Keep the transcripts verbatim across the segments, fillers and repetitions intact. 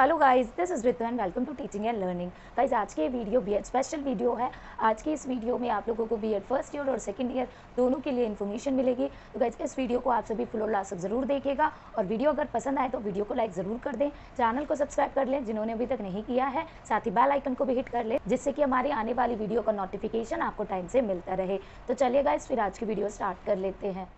Hello guys, this is Ritu and welcome to teaching and learning. Guys, आज के video BEd special video है। आज के इस वीडियो में आप लोगों को बीएड फर्स्ट ईयर और सेकंड ईयर दोनों के लिए इन्फॉर्मेशन मिलेगी। तो गाइस, इस वीडियो को आप सभी फुल और लास्ट तक ज़रूर देखिएगा और वीडियो अगर पसंद आए तो वीडियो को लाइक ज़रूर कर दें, चैनल को सब्सक्राइब कर लें जिन्होंने अभी तक नहीं किया है, साथ ही बेल आइकन को भी हिट कर लें जिससे कि हमारी आने वाली वीडियो का नोटिफिकेशन आपको टाइम से मिलता रहे। तो चलिए गाइस, फिर आज की वीडियो स्टार्ट कर लेते हैं।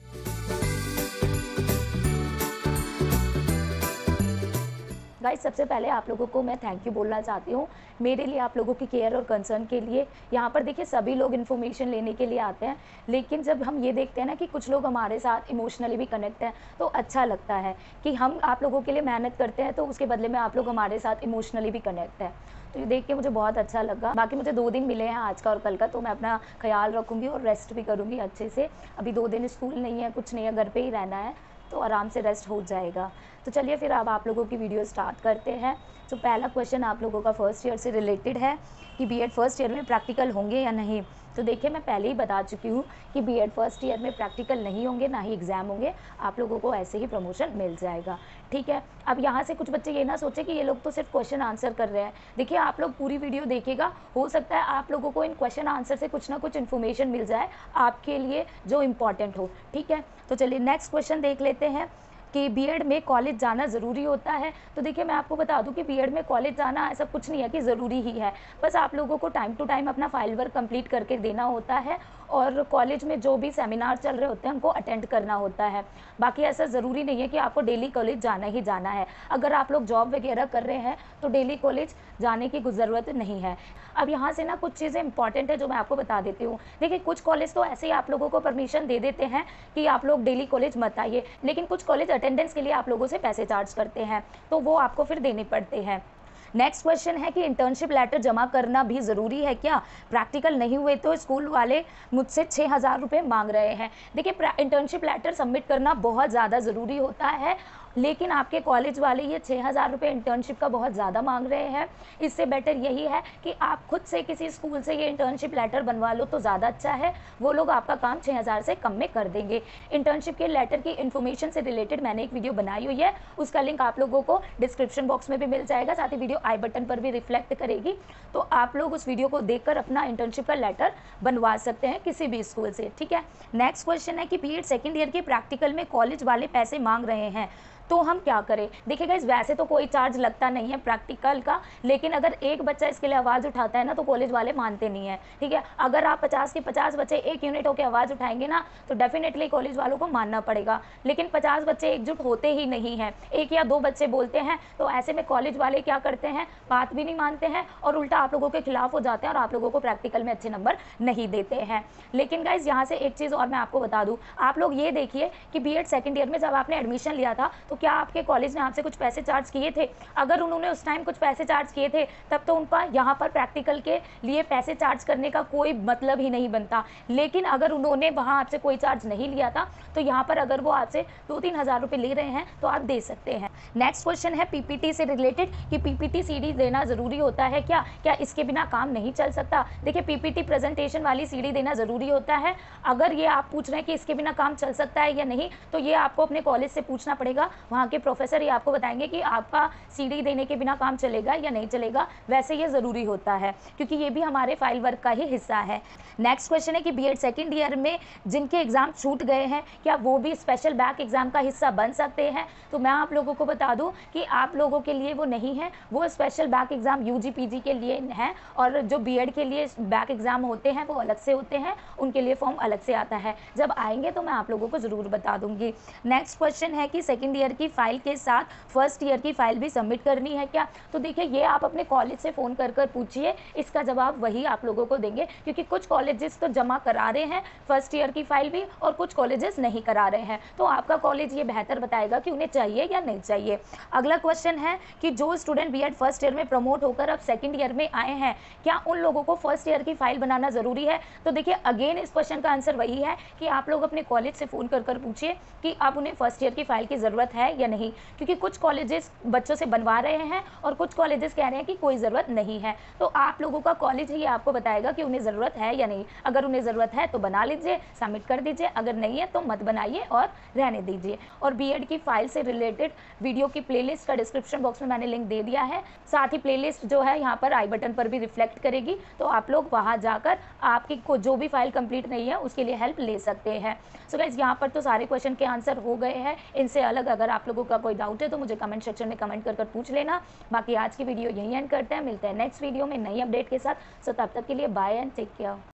गाइस, सबसे पहले आप लोगों को मैं थैंक यू बोलना चाहती हूँ मेरे लिए, आप लोगों की केयर और कंसर्न के लिए। यहाँ पर देखिए, सभी लोग इन्फॉर्मेशन लेने के लिए आते हैं, लेकिन जब हम ये देखते हैं ना कि कुछ लोग हमारे साथ इमोशनली भी कनेक्ट हैं तो अच्छा लगता है कि हम आप लोगों के लिए मेहनत करते हैं तो उसके बदले में आप लोग हमारे साथ इमोशनली भी कनेक्ट है। तो ये देख के मुझे बहुत अच्छा लगा। बाकी मुझे दो दिन मिले हैं, आज का और कल का, तो मैं अपना ख्याल रखूँगी और रेस्ट भी करूँगी अच्छे से। अभी दो दिन स्कूल नहीं है, कुछ नहीं है, घर पर ही रहना है, तो आराम से रेस्ट हो जाएगा। तो चलिए फिर अब आप लोगों की वीडियो स्टार्ट करते हैं। तो पहला क्वेश्चन आप लोगों का फर्स्ट ईयर से रिलेटेड है कि बीएड फर्स्ट ईयर में प्रैक्टिकल होंगे या नहीं। तो देखिए, मैं पहले ही बता चुकी हूँ कि बीएड फर्स्ट ईयर में प्रैक्टिकल नहीं होंगे, ना ही एग्ज़ाम होंगे, आप लोगों को ऐसे ही प्रमोशन मिल जाएगा। ठीक है। अब यहाँ से कुछ बच्चे ये ना सोचे कि ये लोग तो सिर्फ क्वेश्चन आंसर कर रहे हैं। देखिए, आप लोग पूरी वीडियो देखिएगा, हो सकता है आप लोगों को इन क्वेश्चन आंसर से कुछ ना कुछ इन्फॉर्मेशन मिल जाए आपके लिए जो इम्पॉर्टेंट हो। ठीक है। तो चलिए नेक्स्ट क्वेश्चन देख लेते हैं कि बीएड में कॉलेज जाना ज़रूरी होता है। तो देखिए, मैं आपको बता दूं कि बीएड में कॉलेज जाना ऐसा कुछ नहीं है कि ज़रूरी ही है, बस आप लोगों को टाइम टू टाइम अपना फाइल वर्क कंप्लीट करके देना होता है और कॉलेज में जो भी सेमिनार चल रहे होते हैं उनको अटेंड करना होता है। बाकी ऐसा ज़रूरी नहीं है कि आपको डेली कॉलेज जाना ही जाना है। अगर आप लोग जॉब वगैरह कर रहे हैं तो डेली कॉलेज जाने की ज़रूरत नहीं है। अब यहाँ से ना कुछ चीज़ें इंपॉर्टेंट है जो मैं आपको बता देती हूँ। देखिए, कुछ कॉलेज तो ऐसे ही आप लोगों को परमिशन दे देते हैं कि आप लोग डेली कॉलेज मत आइए, लेकिन कुछ कॉलेज अटेंडेंस के लिए आप लोगों से पैसे चार्ज करते हैं, तो वो आपको फिर देने पड़ते हैं। नेक्स्ट क्वेश्चन है कि इंटर्नशिप लेटर जमा करना भी ज़रूरी है क्या। प्रैक्टिकल नहीं हुए तो स्कूल वाले मुझसे छः हज़ार रुपये मांग रहे हैं। देखिए, इंटर्नशिप लेटर सबमिट करना बहुत ज़्यादा ज़रूरी होता है, लेकिन आपके कॉलेज वाले ये छः हज़ार रुपये इंटर्नशिप का बहुत ज़्यादा मांग रहे हैं। इससे बेटर यही है कि आप खुद से किसी स्कूल से ये इंटर्नशिप लेटर बनवा लो तो ज़्यादा अच्छा है। वो लोग आपका काम छः हज़ार से कम में कर देंगे। इंटर्नशिप के लेटर की इन्फॉर्मेशन से रिलेटेड मैंने एक वीडियो बनाई हुई है, उसका लिंक आप लोगों को डिस्क्रिप्शन बॉक्स में भी मिल जाएगा, साथ ही वीडियो आई बटन पर भी रिफ्लेक्ट करेगी, तो आप लोग उस वीडियो को देखकर अपना इंटर्नशिप का लेटर बनवा सकते हैं किसी भी स्कूल से। ठीक है। नेक्स्ट क्वेश्चन है कि बीएड सेकेंड ईयर के प्रैक्टिकल में कॉलेज वाले पैसे मांग रहे हैं तो हम क्या करें। देखिए गाइस, वैसे तो कोई चार्ज लगता नहीं है प्रैक्टिकल का, लेकिन अगर एक बच्चा इसके लिए आवाज़ उठाता है ना तो कॉलेज वाले मानते नहीं है। ठीक है। अगर आप पचास के पचास बच्चे एक यूनिट होकर आवाज़ उठाएंगे ना तो डेफिनेटली कॉलेज वालों को मानना पड़ेगा, लेकिन पचास बच्चे एकजुट होते ही नहीं हैं, एक या दो बच्चे बोलते हैं, तो ऐसे में कॉलेज वाले क्या करते हैं, बात भी नहीं मानते हैं और उल्टा आप लोगों के खिलाफ हो जाते हैं और आप लोगों को प्रैक्टिकल में अच्छे नंबर नहीं देते हैं। लेकिन गाइज, यहाँ से एक चीज़ और मैं आपको बता दूँ, आप लोग ये देखिए कि बीएड सेकेंड ईयर में जब आपने एडमिशन लिया था तो क्या आपके कॉलेज ने आपसे कुछ पैसे चार्ज किए थे। अगर उन्होंने उस टाइम कुछ पैसे चार्ज किए थे तब तो उनका यहाँ पर प्रैक्टिकल के लिए पैसे चार्ज करने का कोई मतलब ही नहीं बनता, लेकिन अगर उन्होंने वहाँ आपसे कोई चार्ज नहीं लिया था तो यहाँ पर अगर वो आपसे दो तीन हज़ार रुपये ले रहे हैं तो आप दे सकते हैं। नेक्स्ट क्वेश्चन है पीपीटी से रिलेटेड कि पीपीटी सीडी देना ज़रूरी होता है क्या, क्या इसके बिना काम नहीं चल सकता। देखिए, पीपीटी प्रेजेंटेशन वाली सीडी देना ज़रूरी होता है। अगर ये आप पूछ रहे हैं कि इसके बिना काम चल सकता है या नहीं, तो ये आपको अपने कॉलेज से पूछना पड़ेगा। वहाँ के प्रोफेसर ये आपको बताएंगे कि आपका सीडी देने के बिना काम चलेगा या नहीं चलेगा। वैसे ये ज़रूरी होता है क्योंकि ये भी हमारे फाइल वर्क का ही हिस्सा है। नेक्स्ट क्वेश्चन है कि बीएड सेकेंड ईयर में जिनके एग्ज़ाम छूट गए हैं क्या वो भी स्पेशल बैक एग्ज़ाम का हिस्सा बन सकते हैं। तो मैं आप लोगों को बता दूं कि आप लोगों के लिए वो नहीं है, वो special back exam UG PG के लिए है और जो बीएड के लिए बैक एग्ज़ाम होते हैं वो अलग से होते हैं, उनके लिए फॉर्म अलग से आता है। जब आएंगे तो मैं आप लोगों को ज़रूर बता दूंगी। नेक्स्ट क्वेश्चन है कि सेकेंड ईयर की फाइल के साथ फर्स्ट ईयर की फाइल भी सबमिट करनी है क्या। तो देखिए, ये आप अपने कॉलेज से फ़ोन कर कर पूछिए, इसका जवाब वही आप लोगों को देंगे, क्योंकि कुछ कॉलेजेस तो जमा करा रहे हैं फर्स्ट ईयर की फाइल भी और कुछ कॉलेजेस नहीं करा रहे हैं, तो आपका कॉलेज ये बेहतर बताएगा कि उन्हें चाहिए या नहीं चाहिए। अगला क्वेश्चन है कि जो स्टूडेंट बीएड फर्स्ट ईयर में प्रमोट होकर अब सेकेंड ईयर में आए हैं क्या उन लोगों को फर्स्ट ईयर की फाइल बनाना ज़रूरी है। तो देखिए, अगेन इस क्वेश्चन का आंसर वही है कि आप लोग अपने कॉलेज से फ़ोन कर कर पूछिए कि आप उन्हें फर्स्ट ईयर की फाइल की ज़रूरत है है या नहीं, क्योंकि कुछ कॉलेजेस बच्चों से बनवा रहे हैं और कुछ कॉलेजेस कह रहे हैं कि कोई ज़रूरत नहीं है। तो आप लोगों का कॉलेज ही आपको बताएगा कि उन्हें ज़रूरत है या नहीं। अगर उन्हें ज़रूरत है तो बना लीजिए, सबमिट कर दीजिए, अगर नहीं है तो मत बनाइए और रहने दीजिए। और बीएड की फाइल से रिलेटेड वीडियो की प्लेलिस्ट का डिस्क्रिप्शन बॉक्स में मैंने लिंक दे दिया है। साथ ही प्लेलिस्ट जो है यहाँ पर आई बटन पर भी रिफ्लेक्ट करेगी, तो आप लोग वहाँ जाकर आपकी को जो भी फाइल कंप्लीट नहीं है उसके लिए हेल्प ले सकते हैं। सो गाइस, यहाँ पर तो सारे क्वेश्चन के आंसर हो गए हैं। इनसे अलग अगर आप लोगों का कोई डाउट है तो मुझे कमेंट सेक्शन में कमेंट कर कर पूछ लेना। बाकी आज की वीडियो यहीं एंड करते हैं, मिलते हैं नेक्स्ट वीडियो में नई अपडेट के साथ। सो तब तक के लिए बाय एंड टेक केयर।